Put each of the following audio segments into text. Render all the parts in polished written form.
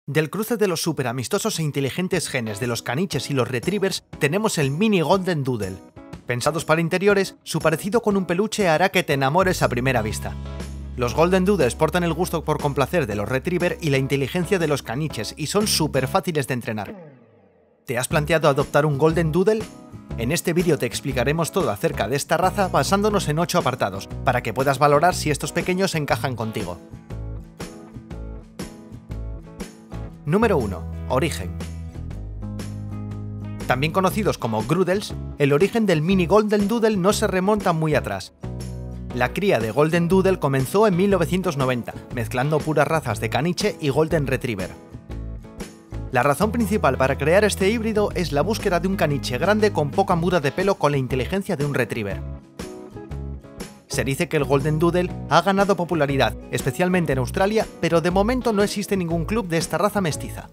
Del cruce de los súper amistosos e inteligentes genes de los caniches y los retrievers, tenemos el mini Golden Doodle. Pensados para interiores, su parecido con un peluche hará que te enamores a primera vista. Los Golden Doodles portan el gusto por complacer de los retriever y la inteligencia de los caniches y son súper fáciles de entrenar. ¿Te has planteado adoptar un Golden Doodle? En este vídeo te explicaremos todo acerca de esta raza basándonos en 8 apartados, para que puedas valorar si estos pequeños encajan contigo. Número 1. Origen. También conocidos como Groodles, el origen del mini Golden Doodle no se remonta muy atrás. La cría de Golden Doodle comenzó en 1990, mezclando puras razas de caniche y Golden Retriever. La razón principal para crear este híbrido es la búsqueda de un caniche grande con poca muda de pelo con la inteligencia de un retriever. Se dice que el Golden Doodle ha ganado popularidad, especialmente en Australia, pero de momento no existe ningún club de esta raza mestiza.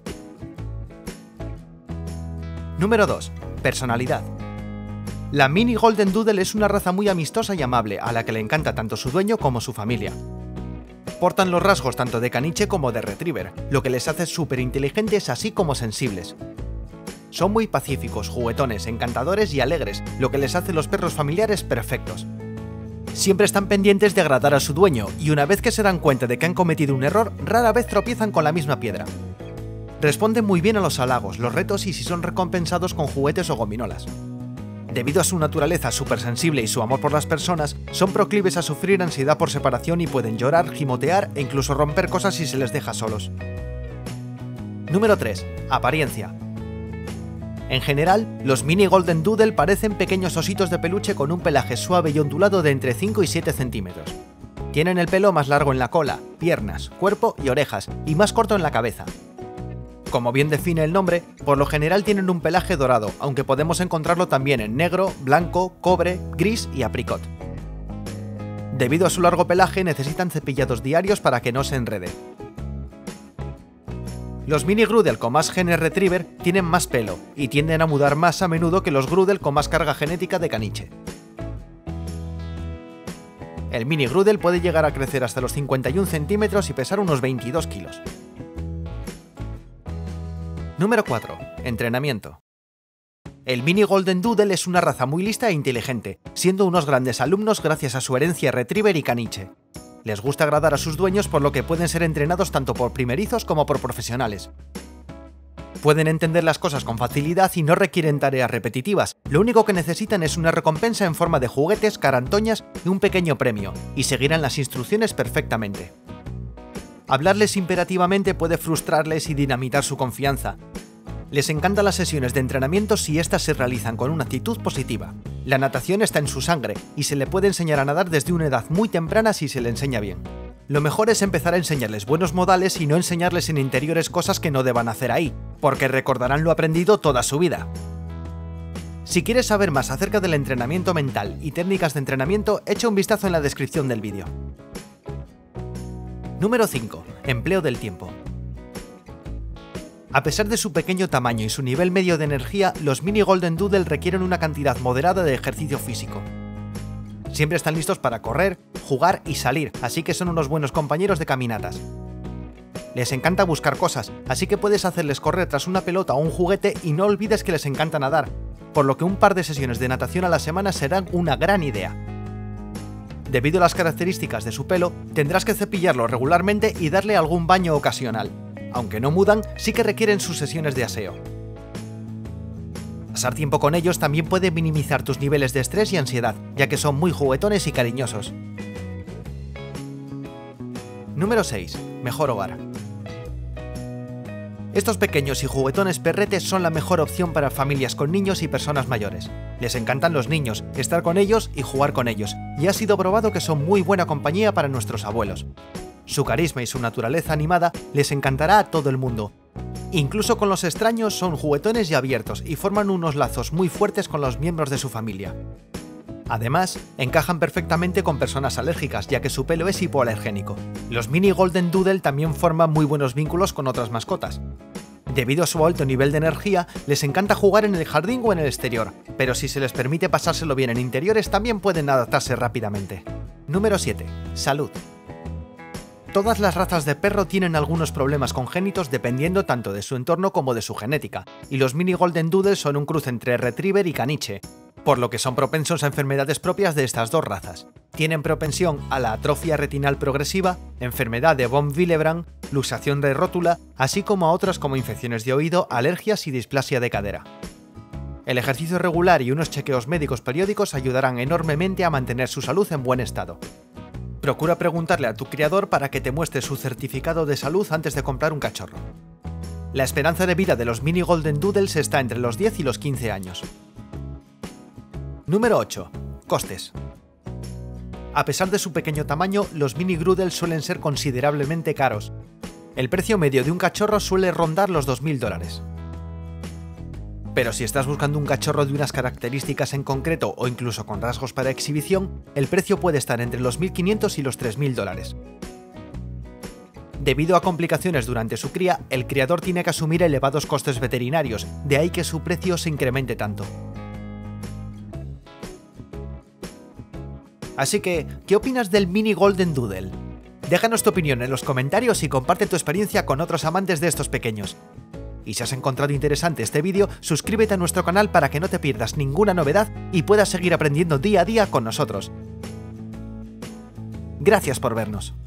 Número 2. Personalidad. La mini Golden Doodle es una raza muy amistosa y amable, a la que le encanta tanto su dueño como su familia. Portan los rasgos tanto de caniche como de retriever, lo que les hace súper inteligentes así como sensibles. Son muy pacíficos, juguetones, encantadores y alegres, lo que les hace los perros familiares perfectos. Siempre están pendientes de agradar a su dueño, y una vez que se dan cuenta de que han cometido un error, rara vez tropiezan con la misma piedra. Responden muy bien a los halagos, los retos y si son recompensados con juguetes o gominolas. Debido a su naturaleza supersensible y su amor por las personas, son proclives a sufrir ansiedad por separación y pueden llorar, gimotear e incluso romper cosas si se les deja solos. Número 3. Apariencia. En general, los mini Golden Doodle parecen pequeños ositos de peluche con un pelaje suave y ondulado de entre 5 y 7 centímetros. Tienen el pelo más largo en la cola, piernas, cuerpo y orejas, y más corto en la cabeza. Como bien define el nombre, por lo general tienen un pelaje dorado, aunque podemos encontrarlo también en negro, blanco, cobre, gris y apricot. Debido a su largo pelaje necesitan cepillados diarios para que no se enrede. Los mini Groodle con más genes retriever tienen más pelo y tienden a mudar más a menudo que los Groodle con más carga genética de caniche. El mini Groodle puede llegar a crecer hasta los 51 centímetros y pesar unos 22 kilos. Número 4. Entrenamiento. El mini Golden Doodle es una raza muy lista e inteligente, siendo unos grandes alumnos gracias a su herencia retriever y caniche. Les gusta agradar a sus dueños por lo que pueden ser entrenados tanto por primerizos como por profesionales. Pueden entender las cosas con facilidad y no requieren tareas repetitivas, lo único que necesitan es una recompensa en forma de juguetes, carantoñas y un pequeño premio, y seguirán las instrucciones perfectamente. Hablarles imperativamente puede frustrarles y dinamitar su confianza. Les encantan las sesiones de entrenamiento si éstas se realizan con una actitud positiva. La natación está en su sangre y se le puede enseñar a nadar desde una edad muy temprana si se le enseña bien. Lo mejor es empezar a enseñarles buenos modales y no enseñarles en interiores cosas que no deban hacer ahí, porque recordarán lo aprendido toda su vida. Si quieres saber más acerca del entrenamiento mental y técnicas de entrenamiento, echa un vistazo en la descripción del vídeo. Número 5. Empleo del tiempo. A pesar de su pequeño tamaño y su nivel medio de energía, los mini Golden Doodle requieren una cantidad moderada de ejercicio físico. Siempre están listos para correr, jugar y salir, así que son unos buenos compañeros de caminatas. Les encanta buscar cosas, así que puedes hacerles correr tras una pelota o un juguete y no olvides que les encanta nadar, por lo que un par de sesiones de natación a la semana serán una gran idea. Debido a las características de su pelo, tendrás que cepillarlo regularmente y darle algún baño ocasional. Aunque no mudan, sí que requieren sus sesiones de aseo. Pasar tiempo con ellos también puede minimizar tus niveles de estrés y ansiedad, ya que son muy juguetones y cariñosos. Número 6. Mejor hogar. Estos pequeños y juguetones perretes son la mejor opción para familias con niños y personas mayores. Les encantan los niños, estar con ellos y jugar con ellos, y ha sido probado que son muy buena compañía para nuestros abuelos. Su carisma y su naturaleza animada les encantará a todo el mundo. Incluso con los extraños son juguetones y abiertos y forman unos lazos muy fuertes con los miembros de su familia. Además, encajan perfectamente con personas alérgicas ya que su pelo es hipoalergénico. Los mini Golden Doodle también forman muy buenos vínculos con otras mascotas. Debido a su alto nivel de energía, les encanta jugar en el jardín o en el exterior, pero si se les permite pasárselo bien en interiores también pueden adaptarse rápidamente. Número 7. Salud. Todas las razas de perro tienen algunos problemas congénitos dependiendo tanto de su entorno como de su genética, y los mini Golden Doodle son un cruce entre retriever y caniche, por lo que son propensos a enfermedades propias de estas dos razas. Tienen propensión a la atrofia retinal progresiva, enfermedad de von Willebrand, luxación de rótula, así como a otras como infecciones de oído, alergias y displasia de cadera. El ejercicio regular y unos chequeos médicos periódicos ayudarán enormemente a mantener su salud en buen estado. Procura preguntarle a tu criador para que te muestre su certificado de salud antes de comprar un cachorro. La esperanza de vida de los mini Golden Doodles está entre los 10 y los 15 años. Número 8. Costes. A pesar de su pequeño tamaño, los mini Groodles suelen ser considerablemente caros. El precio medio de un cachorro suele rondar los $2000. Pero si estás buscando un cachorro de unas características en concreto o incluso con rasgos para exhibición, el precio puede estar entre los $1500 y los $3000. Debido a complicaciones durante su cría, el criador tiene que asumir elevados costes veterinarios, de ahí que su precio se incremente tanto. Así que, ¿qué opinas del mini Golden Doodle? Déjanos tu opinión en los comentarios y comparte tu experiencia con otros amantes de estos pequeños. Y si has encontrado interesante este vídeo, suscríbete a nuestro canal para que no te pierdas ninguna novedad y puedas seguir aprendiendo día a día con nosotros. Gracias por vernos.